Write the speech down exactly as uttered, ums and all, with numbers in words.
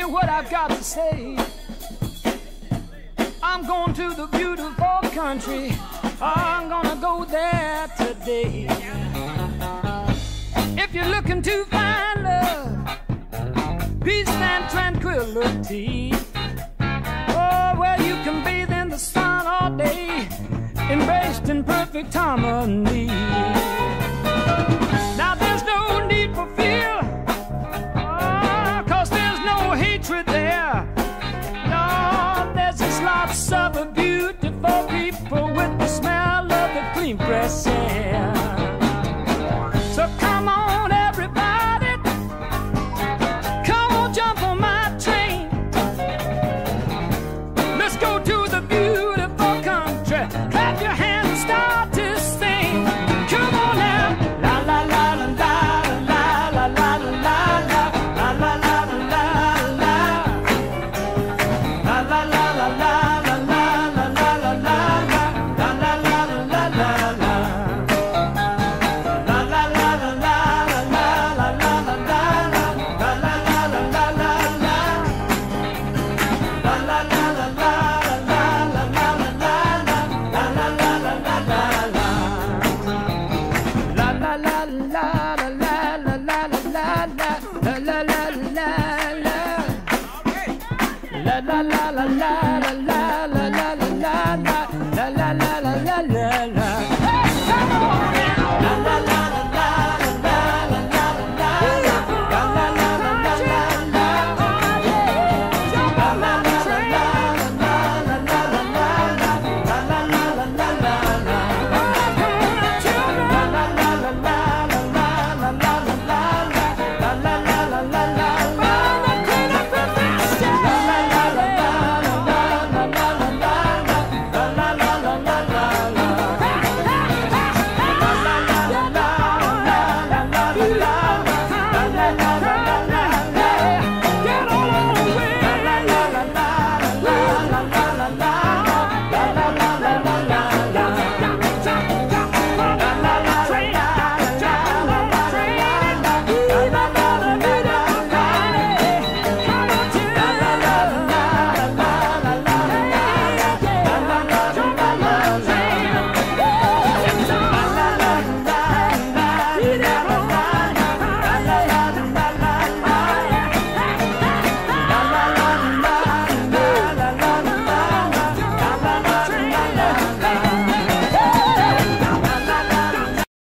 hear what I've got to say. I'm going to the beautiful country. I'm gonna go there today. If you're looking to find love, peace and tranquility, oh, where you can bathe in the sun all day, embraced in perfect harmony. Now there's no need for fear, oh, cause there's no hatred there. No, there's just lots of beautiful people with the smell of the clean fresh air. So come on everybody, come on jump on my train. Let's go to the beautiful country, clap your hands and start to sing. Come on now, la la la la la la la la la la la la la la la la la la la. La la la la la